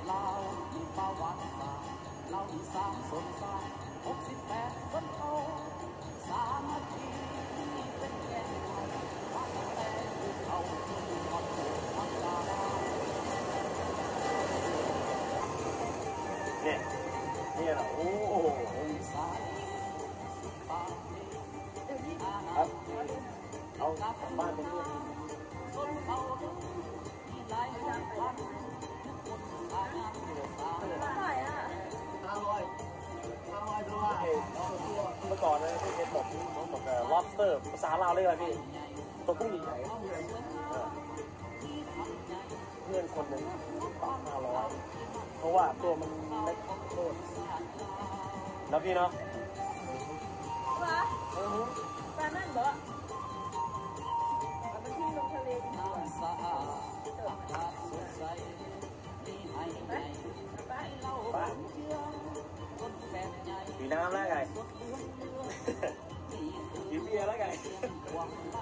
ลาวมีประวัติศาสตร์เราอีสานสนสาร68คนเขาสามัคคีเป็นแก่นไทยวัดแต่ภูเขาที่ความโหดความลาเนี่ยเหรอโอ้โหสายสุดปาครับเอากลับบ้านไปด้วยสนเขาที่หลายพันคนทางานเดือดร้อน 500ด้วยเมื่อก่อนเลยพี่เห็นบอกlobster ภาษาลาวเรียกอะไรพี่ตัวกุ้งใหญ่เพื่อนคนหนึ่งปาก500เพราะว่าตัวมันเล็กโคตรแล้วพี่เนาะว้าปลานั่นเหรอมันที่ลงทะเลน้ำสะอาดอากาศสดใสมีให้ไงเล่าเชื่องต้นแฝดใหญ่มีน้ำแล้วไงกินเบียร์แล้วไง